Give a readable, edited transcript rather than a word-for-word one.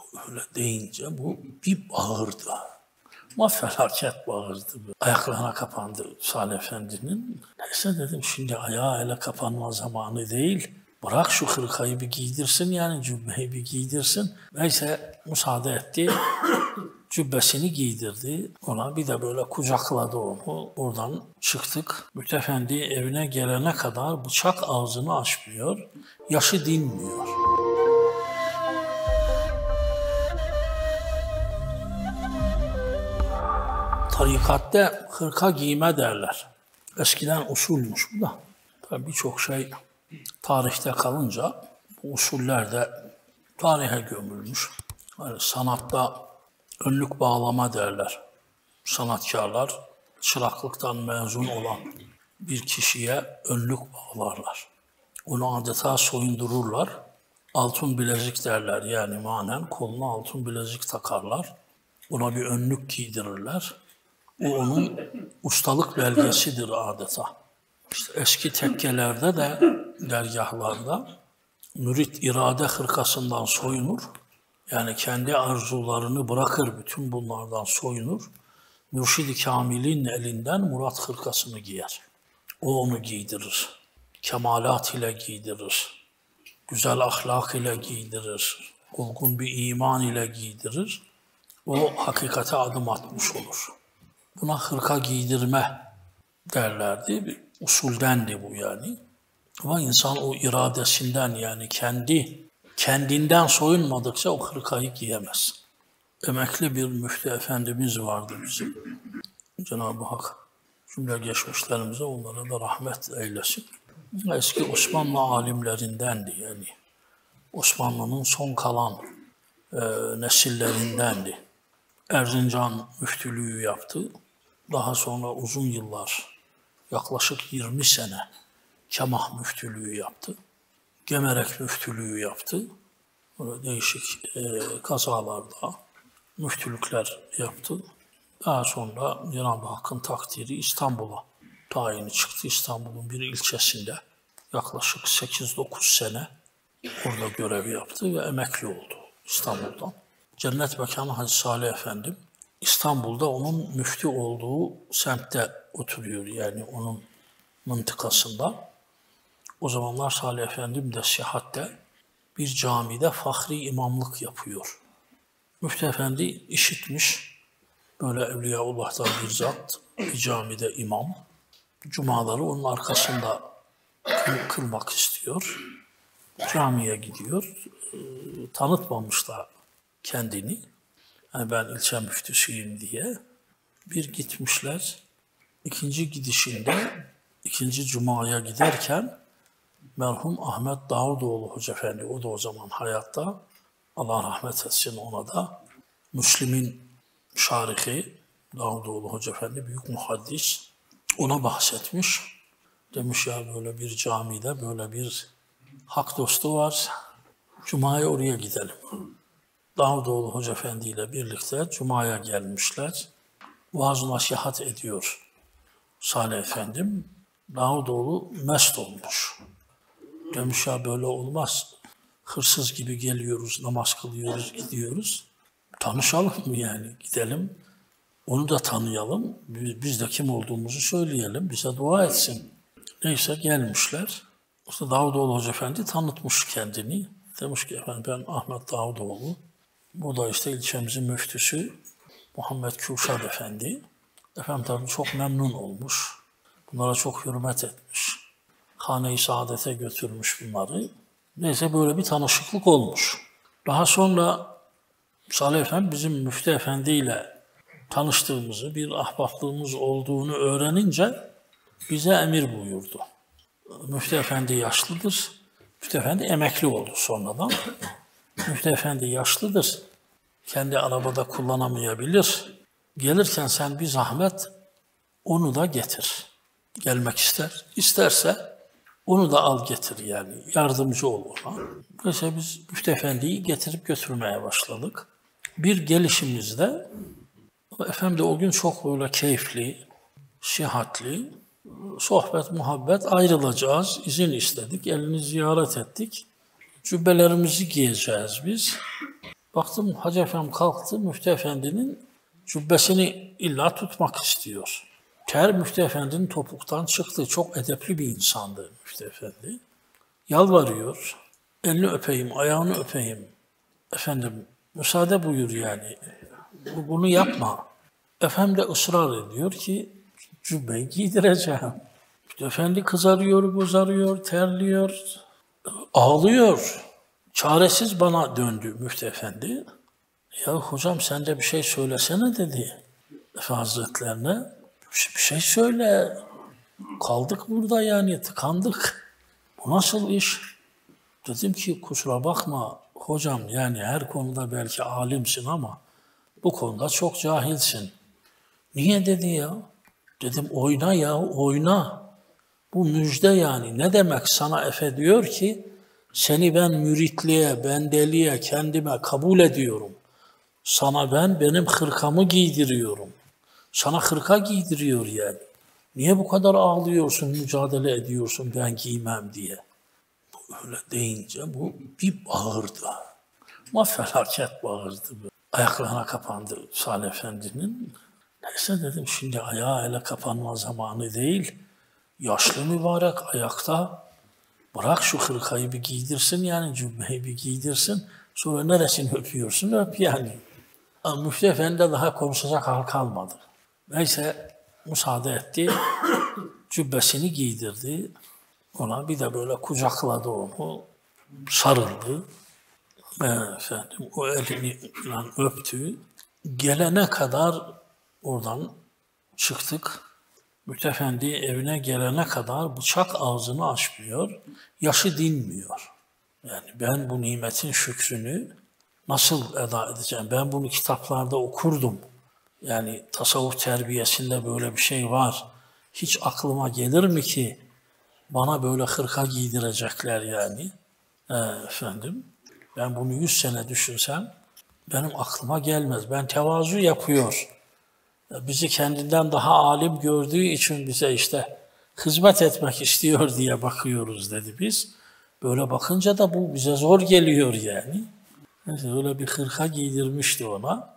Öyle deyince bu bir bağırdı. Ama felaket bağırdı. Ayaklarına kapandı Salih Efendi'nin. Neyse dedim, şimdi ayağa ele kapanma zamanı değil. Bırak şu hırkayı bir giydirsin, yani cübbeyi bir giydirsin. Neyse müsaade etti. Cübbesini giydirdi. Ona bir de böyle kucakladı onu. Oradan çıktık. Müftefendi evine gelene kadar bıçak ağzını açmıyor. Yaşı dinmiyor. Tarikatte hırka giyme derler. Eskiden usulmüş bu da. Tabii birçok şey tarihte kalınca bu usuller de tarihe gömülmüş. Yani sanatta önlük bağlama derler. Sanatkarlar çıraklıktan mezun olan bir kişiye önlük bağlarlar. Onu adeta soyundururlar. Altın bilezik derler, yani manen koluna altın bilezik takarlar. Ona bir önlük giydirirler. O onun ustalık belgesidir adeta. İşte eski tekkelerde de, dergahlarda mürit irade hırkasından soyunur. Yani kendi arzularını bırakır, bütün bunlardan soyunur. Mürşid-i Kamil'in elinden murat hırkasını giyer. O onu giydirir. Kemalat ile giydirir. Güzel ahlak ile giydirir. Olgun bir iman ile giydirir. O hakikate adım atmış olur. Buna hırka giydirme derlerdi. Bir usuldendi bu yani. Ama insan o iradesinden, yani kendinden soyunmadıkça o hırkayı giyemez. Emekli bir müftü efendimiz vardı bizim. Cenab-ı Hak cümle geçmişlerimize, onlara da rahmet eylesin. Eski Osmanlı alimlerindendi yani. Osmanlı'nın son kalan nesillerindendi. Erzincan müftülüğü yaptı. Daha sonra uzun yıllar, yaklaşık 20 sene Kemah müftülüğü yaptı. Gemerek müftülüğü yaptı. Böyle değişik kazalarda müftülükler yaptı. Daha sonra Cenab-ı Hakk'ın takdiri İstanbul'a tayini çıktı. İstanbul'un bir ilçesinde yaklaşık 8-9 sene orada görev yaptı ve emekli oldu İstanbul'dan. Cennet Mekanı Hacı Salih Efendim İstanbul'da onun müftü olduğu semtte oturuyor, yani onun mıntıkasında. O zamanlar Salih Efendim de Sihat'te bir camide fahri imamlık yapıyor. Müftü Efendi işitmiş, böyle Evliyaullah'tan bir zat bir camide imam. Cumaları onun arkasında kılmak istiyor. Camiye gidiyor. Tanıtmamışlar kendini. Yani ben ilçe müftüsüyüm diye. Bir gitmişler. İkinci gidişinde, ikinci cumaya giderken merhum Ahmet Davutoğlu Hoca Efendi, o da o zaman hayatta, Allah rahmet etsin ona da, Müslim'in şarihi Davutoğlu Hoca Efendi, büyük muhaddis, ona bahsetmiş. Demiş ya, böyle bir camide böyle bir hak dostu var, Cuma'ya oraya gidelim. Davutoğlu Hoca Efendi ile birlikte Cuma'ya gelmişler. Vaaz nasihat ediyor Salih Efendim. Davutoğlu mest olmuş. Demiş ya, böyle olmaz. Hırsız gibi geliyoruz, namaz kılıyoruz, gidiyoruz. Tanışalım mı yani? Gidelim, onu da tanıyalım. Biz de kim olduğumuzu söyleyelim, bize dua etsin. Neyse gelmişler. İşte Davutoğlu Hoca Efendi tanıtmış kendini. Demiş ki efendim, ben Ahmet Davutoğlu. Bu da işte ilçemizin müftüsü Muhammed Kürşad Efendi. Efendim tabii çok memnun olmuş. Bunlara çok hürmet etmiş. Hane-i Saadet'e götürmüş bunları. Neyse böyle bir tanışıklık olmuş. Daha sonra Salih Efendi bizim Müftü Efendi ile tanıştığımızı, bir ahbaplığımız olduğunu öğrenince bize emir buyurdu. Müftü Efendi yaşlıdır. Müftü Efendi emekli oldu sonradan. Müftü Efendi yaşlıdır. Kendi arabada kullanamayabilir. Gelirken sen bir zahmet onu da getir. Gelmek ister. İsterse onu da al getir yani. Yardımcı ol ona. Mesela biz Müftü Efendi'yi getirip götürmeye başladık. Bir gelişimizde efendim de o gün çok böyle keyifli, sıhhatli, sohbet, muhabbet, ayrılacağız. İzin istedik, elini ziyaret ettik. Cübbelerimizi giyeceğiz biz. Baktım Hacı Efendi kalktı, Müftü Efendi'nin cübbesini illa tutmak istiyor. Ter Müftü Efendi'nin topuktan çıktı. Çok edepli bir insandı Müftü Efendi. Yalvarıyor. Elini öpeyim, ayağını öpeyim. Efendim müsaade buyur yani. Bunu yapma. Efendi de ısrar ediyor ki cübbeyi giydireceğim. Müftü Efendi kızarıyor, bozarıyor, terliyor, ağlıyor. Çaresiz bana döndü Müftü Efendi. Ya hocam sen de bir şey söylesene dedi Efendi Hazretlerine. Bir şey söyle. Kaldık burada yani tıkandık. Bu nasıl iş? Dedim ki kusura bakma hocam yani her konuda belki alimsin ama bu konuda çok cahilsin. Niye dedi ya? Dedim oyna ya oyna. Bu müjde yani. Ne demek sana Efe diyor ki seni ben müritliğe, bendeliğe, kendime kabul ediyorum. Sana benim hırkamı giydiriyorum. Sana hırka giydiriyor yani. Niye bu kadar ağlıyorsun, mücadele ediyorsun ben giymem diye. Bu öyle deyince bu bir bağırdı. Ama felaket bağırdı. Ayaklarına kapandı Salih Efendi'nin. Neyse dedim şimdi ayağa ele kapanma zamanı değil. Yaşlı mübarek ayakta. Bırak şu hırkayı bir giydirsin yani cübbeyi bir giydirsin. Sonra neresini öpüyorsun öp yani. Ama Müftü Efendi daha konuşacak hal kalmadı. Neyse müsaade etti. Cübbesini giydirdi. Ona bir de böyle kucakladı onu. Sarıldı. Efendim o elini falan öptü. Gelene kadar oradan çıktık. Müftü Efendi evine gelene kadar bıçak ağzını açmıyor. Yaşı dinmiyor. Yani ben bu nimetin şükrünü nasıl eda edeceğim? Ben bunu kitaplarda okurdum. Yani tasavvuf terbiyesinde böyle bir şey var. Hiç aklıma gelir mi ki bana böyle hırka giydirecekler yani? Efendim, ben bunu 100 sene düşünsem benim aklıma gelmez. Ben tevazu yapıyor. Bizi kendinden daha alim gördüğü için bize işte hizmet etmek istiyor diye bakıyoruz dedi biz. Böyle bakınca da bu bize zor geliyor yani. Öyle bir hırka giydirmişti ona.